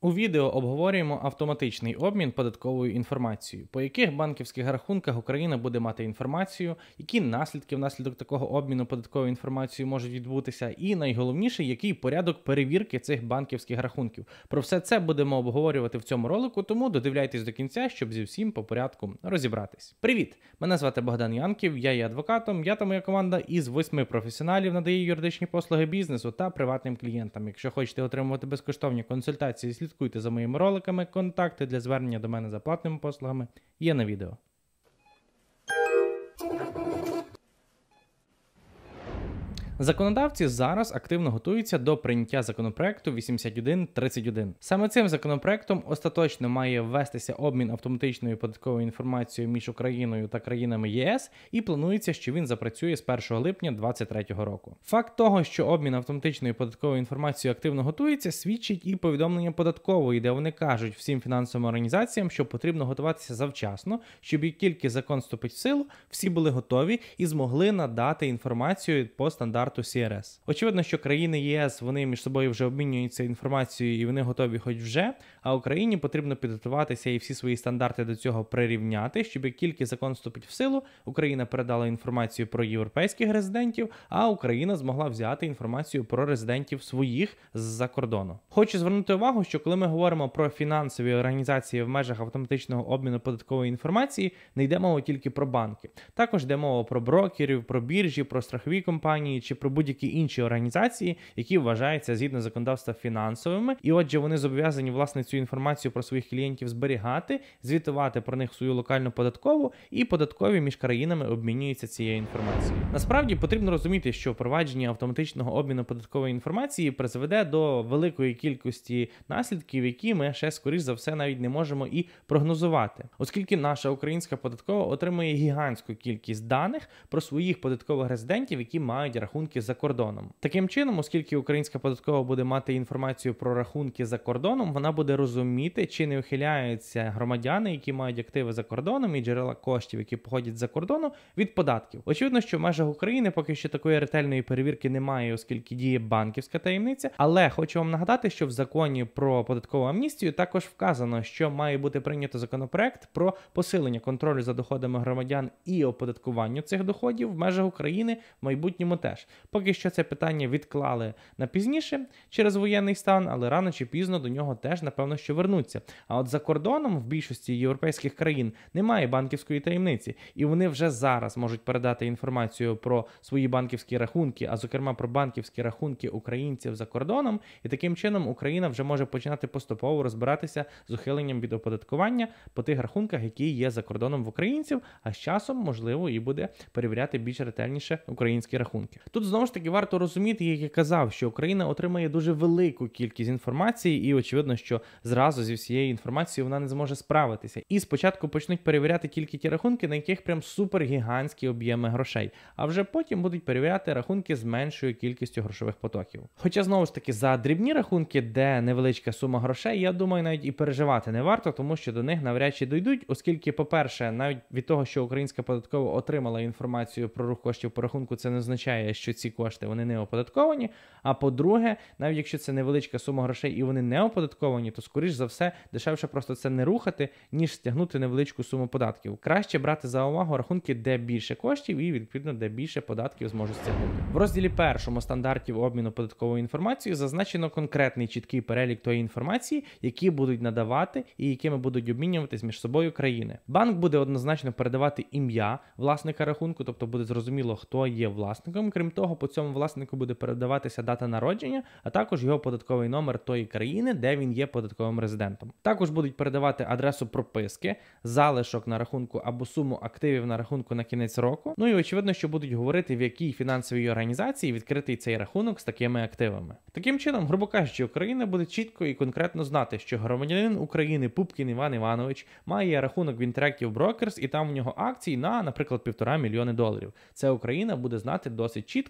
У відео обговорюємо автоматичний обмін податковою інформацією, по яких банківських рахунках Україна буде мати інформацію, які наслідки внаслідок такого обміну податковою інформацією можуть відбутися, і найголовніше, який порядок перевірки цих банківських рахунків. Про все це будемо обговорювати в цьому ролику, тому додивляйтесь до кінця, щоб зі всім по порядку розібратись. Привіт! Мене звати Богдан Янків, я є адвокатом, я та моя команда із 8 професіоналів надає юридичні послуги бізнесу та приватним клієнтам. Якщо хочете отримувати безкоштовні консультації, слідкуйте за моїми роликами, контакти для звернення до мене за платними послугами є на відео. Законодавці зараз активно готуються до прийняття законопроекту 8131. Саме цим законопроектом остаточно має ввестися обмін автоматичною податковою інформацією між Україною та країнами ЄС, і планується, що він запрацює з 1 липня 2023 року. Факт того, що обмін автоматичною податковою інформацією активно готується, свідчить і повідомлення податкової, де вони кажуть всім фінансовим організаціям, що потрібно готуватися завчасно, щоб як тільки закон вступить в силу, всі були готові і змогли надати інформацію по стандарту CRS. Очевидно, що країни ЄС, вони між собою вже обмінюються інформацією і вони готові хоч вже, а Україні потрібно підготуватися і всі свої стандарти до цього прирівняти, щоб як тільки закон вступить в силу, Україна передала інформацію про європейських резидентів, а Україна змогла взяти інформацію про резидентів своїх з-за кордону. Хочу звернути увагу, що коли ми говоримо про фінансові організації в межах автоматичного обміну податкової інформації, не йде мова тільки про банки. Також йде мова про брокерів, про біржі, про страхові компанії чи про будь-які інші організації, які вважаються згідно законодавства фінансовими, і отже вони зобов'язані власне цю інформацію про своїх клієнтів зберігати, звітувати про них свою локальну податкову, і податкові між країнами обмінюються цією інформацією. Насправді потрібно розуміти, що впровадження автоматичного обміну податкової інформації призведе до великої кількості наслідків, які ми ще скоріш за все навіть не можемо і прогнозувати, оскільки наша українська податкова отримує гігантську кількість даних про своїх податкових резидентів, які мають рахунки за кордоном. Таким чином, оскільки українська податкова буде мати інформацію про рахунки за кордоном, вона буде розуміти, чи не ухиляються громадяни, які мають активи за кордоном і джерела коштів, які походять за кордону, від податків. Очевидно, що в межах України поки що такої ретельної перевірки немає, оскільки діє банківська таємниця, але хочу вам нагадати, що в законі про податкову амністію також вказано, що має бути прийнято законопроект про посилення контролю за доходами громадян і оподаткування цих доходів в межах України в майбутньому теж. Поки що це питання відклали на пізніше через воєнний стан, але рано чи пізно до нього теж, напевно, що вернуться. А от за кордоном в більшості європейських країн немає банківської таємниці, і вони вже зараз можуть передати інформацію про свої банківські рахунки, а зокрема про банківські рахунки українців за кордоном, і таким чином Україна вже може починати поступово розбиратися з ухиленням від оподаткування по тих рахунках, які є за кордоном в українців, а з часом, можливо, і буде перевіряти більш ретельніше українські рахунки. Тут знову ж таки варто розуміти, як я казав, що Україна отримає дуже велику кількість інформації і очевидно, що зразу зі всією інформацією вона не зможе справитися. І спочатку почнуть перевіряти тільки ті рахунки, на яких прям супергігантські об'єми грошей, а вже потім будуть перевіряти рахунки з меншою кількістю грошових потоків. Хоча знову ж таки за дрібні рахунки, де невеличка сума грошей, я думаю, навіть і переживати не варто, тому що до них навряд чи дійдуть, оскільки, по-перше, навіть від того, що українська податкова отримала інформацію про рух коштів по рахунку, це не означає, що ці кошти вони не оподатковані, а по-друге, навіть якщо це невеличка сума грошей і вони не оподатковані, то скоріш за все дешевше просто це не рухати, ніж стягнути невеличку суму податків. Краще брати за увагу рахунки, де більше коштів і відповідно де більше податків зможуть стягнути. В розділі першому стандартів обміну податковою інформацією зазначено конкретний чіткий перелік тої інформації, які будуть надавати і якими будуть обмінюватись між собою країни. Банк буде однозначно передавати ім'я власника рахунку, тобто буде зрозуміло, хто є власником. Крім того, по цьому власнику буде передаватися дата народження, а також його податковий номер тої країни, де він є податковим резидентом. Також будуть передавати адресу прописки, залишок на рахунку або суму активів на рахунку на кінець року. Ну і очевидно, що будуть говорити, в якій фінансовій організації відкритий цей рахунок з такими активами. Таким чином, грубо кажучи, Україна буде чітко і конкретно знати, що громадянин України Пупкін Іван Іванович має рахунок в Interactive Brokers і там у нього акції на, наприклад, $1,5 мільйона. Це Україна буде знати досить чітко,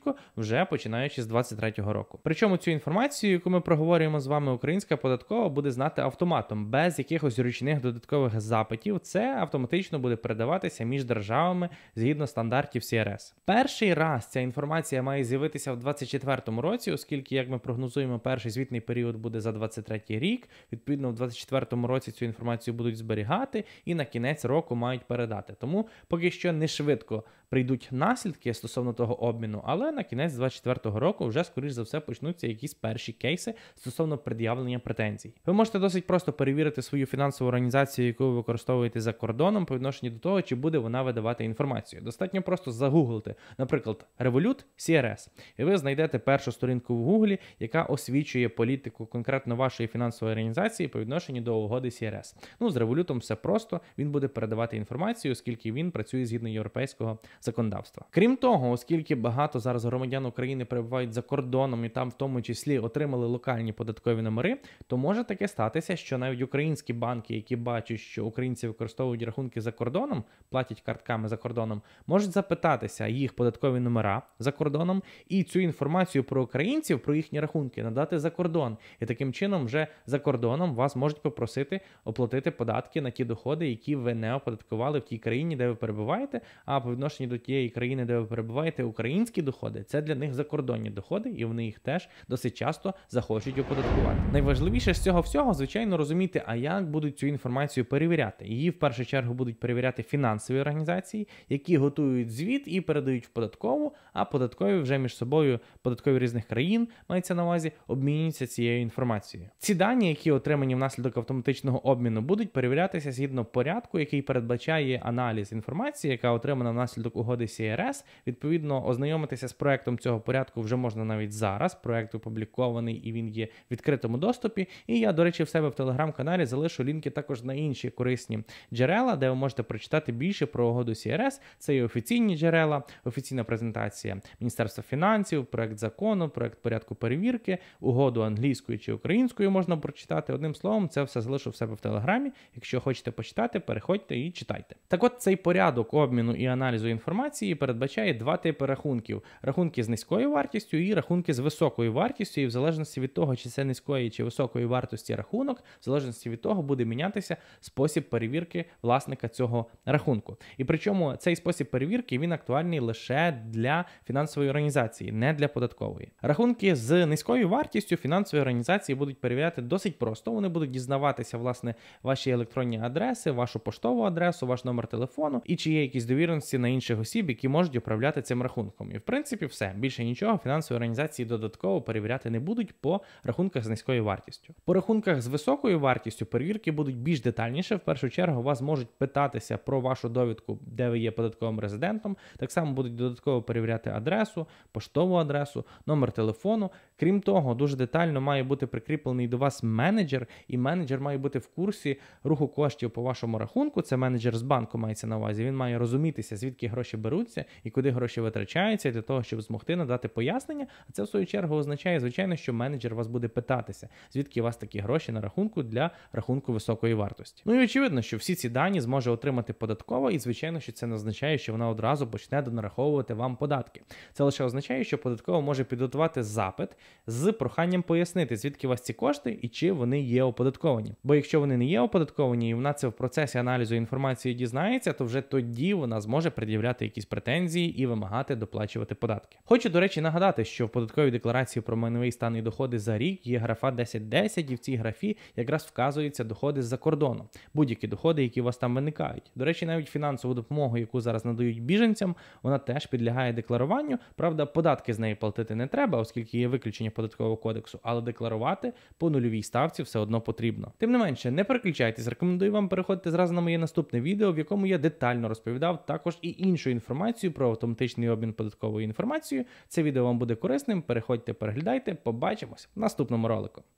чітко, вже починаючи з 2023 року. Причому цю інформацію, яку ми проговорюємо з вами, українська податкова буде знати автоматом, без якихось ручних додаткових запитів. Це автоматично буде передаватися між державами згідно стандартів CRS. Перший раз ця інформація має з'явитися в 2024 році, оскільки, як ми прогнозуємо, перший звітний період буде за 2023 рік. Відповідно, в 2024 році цю інформацію будуть зберігати і на кінець року мають передати. Тому поки що не швидко прийдуть наслідки стосовно того обміну, але на кінець 2024 року вже, скоріш за все, почнуться якісь перші кейси стосовно пред'явлення претензій. Ви можете досить просто перевірити свою фінансову організацію, яку ви використовуєте за кордоном, по відношенню до того, чи буде вона видавати інформацію. Достатньо просто загуглити, наприклад, Revolut CRS, і ви знайдете першу сторінку в Гуглі, яка освічує політику конкретно вашої фінансової організації по відношенню до угоди CRS. З Revolut все просто, він буде передавати інформацію, оскільки він працює згідно європейського законодавства. Крім того, оскільки багато зараз громадян України перебувають за кордоном і там в тому числі отримали локальні податкові номери, то може таке статися, що навіть українські банки, які бачать, що українці використовують рахунки за кордоном, платять картками за кордоном, можуть запитатися їх податкові номера за кордоном і цю інформацію про українців, про їхні рахунки надати за кордон. І таким чином вже за кордоном вас можуть попросити оплатити податки на ті доходи, які ви не оподаткували в тій країні, де ви перебуваєте, а по відношенню до тієї країни, де ви перебуваєте, українські доходи – це для них закордонні доходи, і вони їх теж досить часто захочуть оподаткувати. Найважливіше з цього всього, звичайно, розуміти, а як будуть цю інформацію перевіряти. Її в першу чергу будуть перевіряти фінансові організації, які готують звіт і передають в податкову, а податкові вже між собою, податкові різних країн, мається на увазі, обмінюються цією інформацією. Ці дані, які отримані внаслідок автоматичного обміну, будуть перевірятися згідно порядку, який передбачає аналіз інформації, яка отримана внаслідок угоди CRS. Відповідно, ознайомитися з проектом цього порядку вже можна навіть зараз. Проект опублікований і він є в відкритому доступі. І я, до речі, в себе в телеграм-каналі залишу лінки також на інші корисні джерела, де ви можете прочитати більше про угоду CRS. Це і офіційні джерела, офіційна презентація Міністерства фінансів, проект закону, проект порядку перевірки, угоду англійською чи українською можна прочитати. Одним словом, це все залишу в себе в телеграмі. Якщо хочете почитати, переходьте і читайте. Так от, цей порядок обміну і аналізу інформації передбачає два типи рахунків. Рахунки з низькою вартістю і рахунки з високою вартістю. І в залежності від того, чи це низької чи високої вартості рахунок, в залежності від того буде мінятися спосіб перевірки власника цього рахунку. І причому цей спосіб перевірки, він актуальний лише для фінансової організації, не для податкової. Рахунки з низькою вартістю фінансові організації будуть перевіряти досить просто. Вони будуть дізнаватися, власне, ваші електронні адреси, вашу поштову адресу, ваш номер телефону і чи є якісь довіреності на інших осіб, які можуть управляти цим рахунком. І в принципі все. Більше нічого фінансові організації додатково перевіряти не будуть по рахунках з низькою вартістю. По рахунках з високою вартістю перевірки будуть більш детальніше. В першу чергу вас можуть питатися про вашу довідку, де ви є податковим резидентом. Так само будуть додатково перевіряти адресу, поштову адресу, номер телефону. Крім того, дуже детально має бути прикріплений до вас менеджер, і менеджер має бути в курсі руху коштів по вашому рахунку. Це менеджер з банку мається на увазі. Він має розумітися, звідки гроші беруться і куди гроші витрачаються для того, щоб змогти надати пояснення. А це, в свою чергу, означає, звичайно, що менеджер вас буде питатися, звідки у вас такі гроші на рахунку для рахунку високої вартості. І очевидно, що всі ці дані зможе отримати податкова, і, звичайно, що це не означає, що вона одразу почне донараховувати вам податки. Це лише означає, що податкова може підготувати запит з проханням пояснити, звідки у вас ці кошти і чи вони є оподатковані. Бо якщо вони не є оподатковані, і вона це в процесі аналізу інформації дізнається, то вже тоді вона зможе пред'являти якісь претензії і вимагати доплачувати податки. Хочу, до речі, нагадати, що в податковій декларації про майновий стан і доходи за рік є графа 1010, і в цій графі якраз вказуються доходи з-за кордону. Будь-які доходи, які у вас там виникають. До речі, навіть фінансову допомогу, яку зараз надають біженцям, вона теж підлягає декларуванню. Правда, податки з неї платити не треба, оскільки є виключення податкового кодексу, але декларувати по нульовій ставці все одно потрібно. Тим не менше, не переключайтесь, рекомендую вам переходити зразу на моє наступне відео, в якому я детально розповідав також і іншу інформацію про автоматичний обмін податковою інформацією. Це відео вам буде корисним, переходьте, переглядайте, побачимось в наступному ролику.